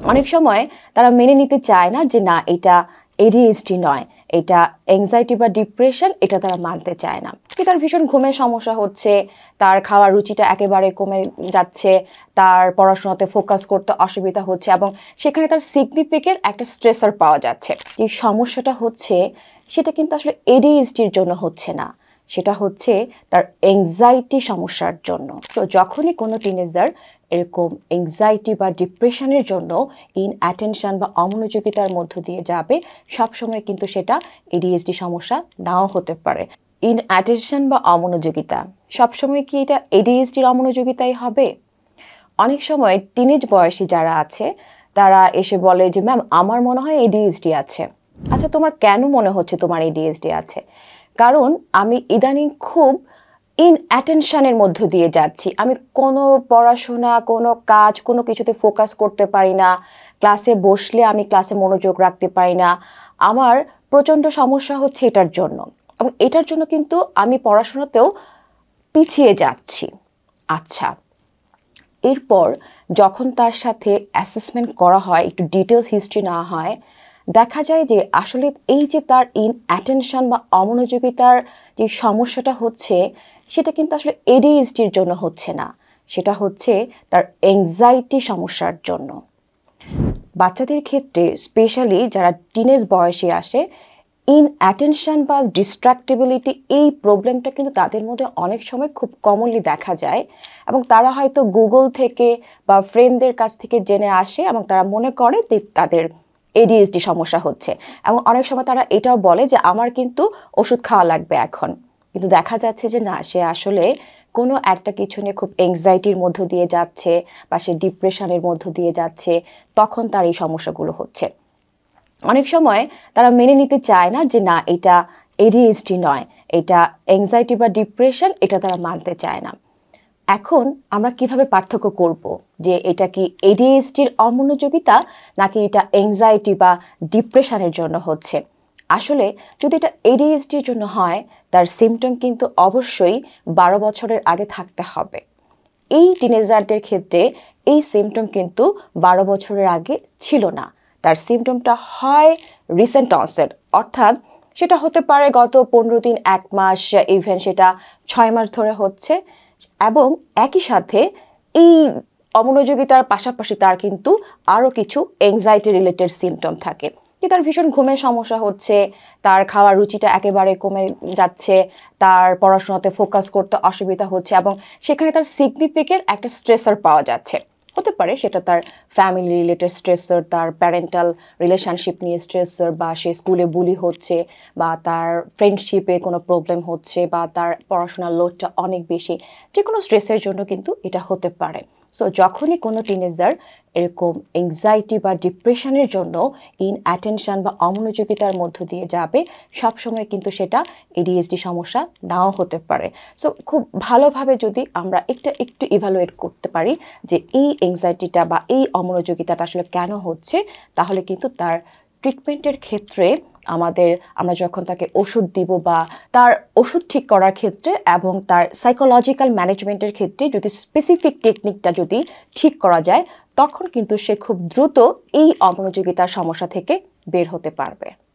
অনেক সময় তারা মেনে নিতে চায় না যে না এটা ADHD নয়, এটা অ্যাংজাইটি বা ডিপ্রেশন, এটা তারা মানতে চায় না। তার ভীষণ ঘুমের সমস্যা হচ্ছে, তার খাওয়ার রুচিটা একেবারে কমে যাচ্ছে, তার পড়াশোনাতে ফোকাস করতে অসুবিধা হচ্ছে এবং সেখানে তার সিগনিফিকেন্ট একটা স্ট্রেসার পাওয়া যাচ্ছে। যে সমস্যাটা হচ্ছে সেটা কিন্তু আসলে ADHDর জন্য হচ্ছে না, সেটা হচ্ছে তার অ্যাংজাইটি সমস্যার জন্য। তো যখনই কোনো টিনেজার এরকম অ্যাংজাইটি বা ডিপ্রেশনের জন্য ইনঅ্যাটেনশন বা অমনোযোগিতার মধ্য দিয়ে যাবে, সবসময় কিন্তু সেটা ADHD সমস্যা নাও হতে পারে। ইনঅ্যাটেনশন বা অমনোযোগিতা সবসময় কি এটা ADHDর অমনোযোগিতাই হবে? অনেক সময় টিনেজ বয়সী যারা আছে তারা এসে বলে যে ম্যাম আমার মনে হয় ADHD আছে। আচ্ছা, তোমার কেন মনে হচ্ছে তোমার ADHD আছে? কারণ আমি ইদানিং খুব ইনঅ্যাটেনশনের মধ্য দিয়ে যাচ্ছি, আমি কোনো পড়াশোনা, কোনো কাজ, কোনো কিছুতে ফোকাস করতে পারি না, ক্লাসে বসলে আমি ক্লাসে মনোযোগ রাখতে পারি না, আমার প্রচণ্ড সমস্যা হচ্ছে এটার জন্য, এবং এটার জন্য কিন্তু আমি পড়াশোনাতেও পিছিয়ে যাচ্ছি। আচ্ছা, এরপর যখন তার সাথে অ্যাসেসমেন্ট করা হয়, একটু ডিটেলস হিস্ট্রি নেওয়া হয়, দেখা যায় যে আসলে এই যে তার ইনঅ্যাটেনশন বা অমনোযোগিতার যে সমস্যাটা হচ্ছে সেটা কিন্তু আসলে ADHDর জন্য হচ্ছে না, সেটা হচ্ছে তার অ্যাংজাইটি সমস্যার জন্য। বাচ্চাদের ক্ষেত্রে স্পেশালি যারা টিনেজ বয়সে আসে, ইনঅ্যাটেনশন বা ডিস্ট্রাক্টেবিলিটি এই প্রবলেমটা কিন্তু তাদের মধ্যে অনেক সময় খুব কমনলি দেখা যায়, এবং তারা হয়তো গুগল থেকে বা ফ্রেন্ডদের কাছ থেকে জেনে আসে এবং তারা মনে করে যে তাদের ADHD সমস্যা হচ্ছে, এবং অনেক সময় তারা এটাও বলে যে আমার কিন্তু ওষুধ খাওয়া লাগবে এখন। কিন্তু দেখা যাচ্ছে যে না, সে আসলে কোনো একটা কিছু নিয়ে খুব অ্যাংজাইটির মধ্য দিয়ে যাচ্ছে বা সে ডিপ্রেশনের মধ্য দিয়ে যাচ্ছে, তখন তার এই সমস্যাগুলো হচ্ছে। অনেক সময় তারা মেনে নিতে চায় না যে না এটা ADHD নয়, এটা অ্যাংজাইটি বা ডিপ্রেশন, এটা তারা মানতে চায় না। এখন আমরা কিভাবে পার্থক্য করব যে এটা কি ADHDর অমনোযোগিতা নাকি এটা অ্যাংজাইটি বা ডিপ্রেশনের জন্য হচ্ছে? আসলে যদি এটা ADHDর জন্য হয়, তার সিমটম কিন্তু অবশ্যই 12 বছরের আগে থাকতে হবে। এই টিনেজারদের ক্ষেত্রে এই সিমটম কিন্তু 12 বছরের আগে ছিল না। তার সিমটমটা হয় রিসেন্ট অনসেট, অর্থাৎ সেটা হতে পারে গত 15 দিন, 1 মাস, ইভেন সেটা 6 মাস ধরে হচ্ছে, এবং একই সাথে এই অমনোযোগিতার পাশাপাশি তার কিন্তু আরও কিছু অ্যাংজাইটি রিলেটেড সিমটম থাকে। যে তার ভীষণ ঘুমের সমস্যা হচ্ছে, তার খাওয়ার রুচিটা একেবারে কমে যাচ্ছে, তার পড়াশোনাতে ফোকাস করতে অসুবিধা হচ্ছে এবং সেখানে তার সিগনিফিকেন্ট একটা স্ট্রেসার পাওয়া যাচ্ছে। হতে পারে সেটা তার ফ্যামিলি রিলেটেড স্ট্রেসার, তার প্যারেন্টাল রিলেশনশিপ নিয়ে স্ট্রেসার, বা সে স্কুলে বুলি হচ্ছে, বা তার ফ্রেন্ডশিপে কোনো প্রবলেম হচ্ছে, বা তার পড়াশোনার লোডটা অনেক বেশি, যে কোনো স্ট্রেসের জন্য কিন্তু এটা হতে পারে। সো যখনই কোনো টিনেজার এরকম অ্যাংজাইটি বা ডিপ্রেশনের জন্য ইনঅ্যাটেনশন বা অমনোযোগিতার মধ্য দিয়ে যাবে, সবসময় কিন্তু সেটা ADHD সমস্যা নাও হতে পারে। সো খুব ভালোভাবে যদি আমরা একটু ইভ্যালুয়েট করতে পারি যে এই অ্যাংজাইটিটা বা এই অমনোযোগিতাটা আসলে কেন হচ্ছে, তাহলে কিন্তু তার ট্রিটমেন্টের ক্ষেত্রে আমরা যখন তাকে ওষুধ দিব বা তার ওষুধ ঠিক করার ক্ষেত্রে এবং তার সাইকোলজিক্যাল ম্যানেজমেন্টের ক্ষেত্রে যদি স্পেসিফিক টেকনিকটা যদি ঠিক করা যায়, তখন কিন্তু সে খুব দ্রুত এই অমনোযোগিতার সমস্যা থেকে বের হতে পারবে।